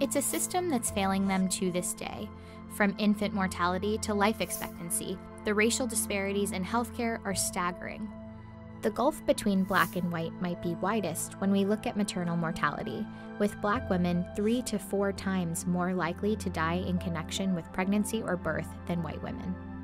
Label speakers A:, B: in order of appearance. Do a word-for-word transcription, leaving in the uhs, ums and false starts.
A: It's a system that's failing them to this day. From infant mortality to life expectancy, the racial disparities in healthcare are staggering. The gulf between Black and white might be widest when we look at maternal mortality, with Black women three to four times more likely to die in connection with pregnancy or birth than white women.